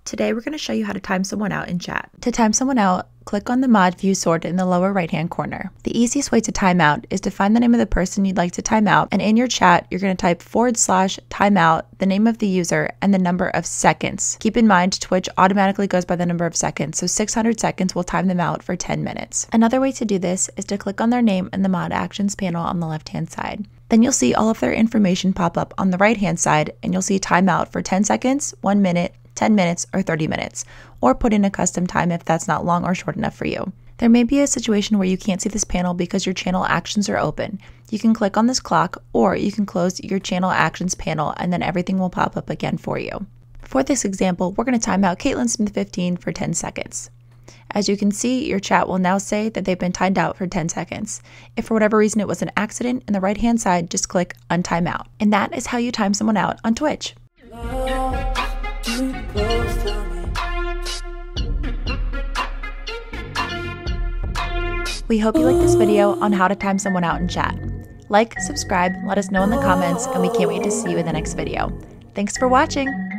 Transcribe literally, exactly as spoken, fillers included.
Today we're going to show you how to time someone out in chat. To time someone out, click on the mod view sword in the lower right hand corner. The easiest way to time out is to find the name of the person you'd like to time out, and in your chat you're going to type forward slash timeout, the name of the user, and the number of seconds. Keep in mind Twitch automatically goes by the number of seconds, so six hundred seconds will time them out for ten minutes. Another way to do this is to click on their name in the mod actions panel on the left hand side. Then you'll see all of their information pop up on the right hand side, and you'll see timeout for ten seconds, one minute, ten minutes, or thirty minutes, or put in a custom time if that's not long or short enough for you. There may be a situation where you can't see this panel because your channel actions are open. You can click on this clock, or you can close your channel actions panel and then everything will pop up again for you. For this example, we're going to time out Caitlin Smith fifteen for ten seconds. As you can see, your chat will now say that they've been timed out for ten seconds. If for whatever reason it was an accident, in the right hand side, just click untime out. And that is how you time someone out on Twitch. We hope you like this video on how to time someone out in chat. Like, subscribe, let us know in the comments, and we can't wait to see you in the next video. Thanks for watching!